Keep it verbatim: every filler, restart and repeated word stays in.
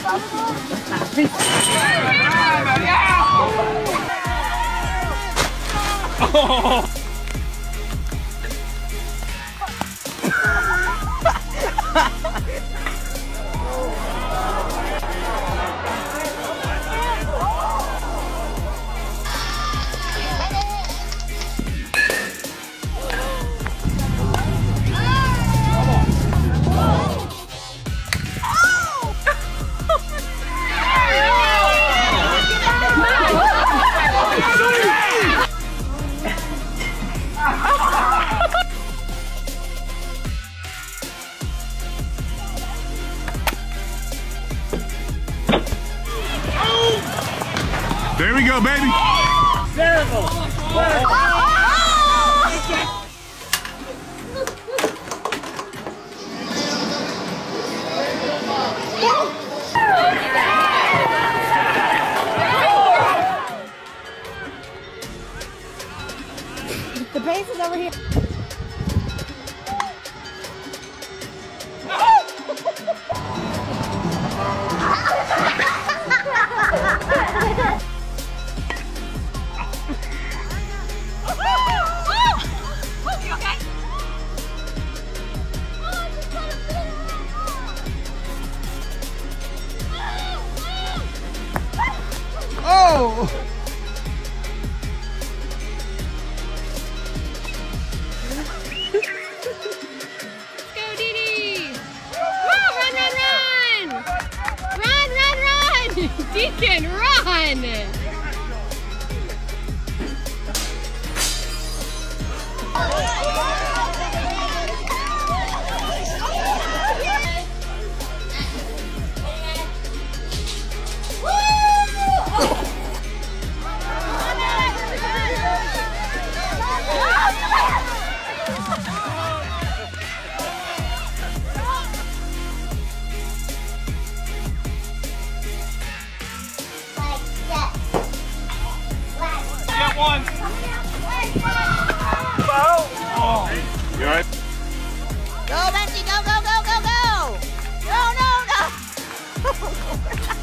Oh. There we go, baby. Terrible. The base is over here. Oh! Go, Dee Dee! Woo, run, run, run! Run, run, run! Deacon, run! Get one. Oh. You all right? Go, Benji, go, go, go, go, go! No, no, no!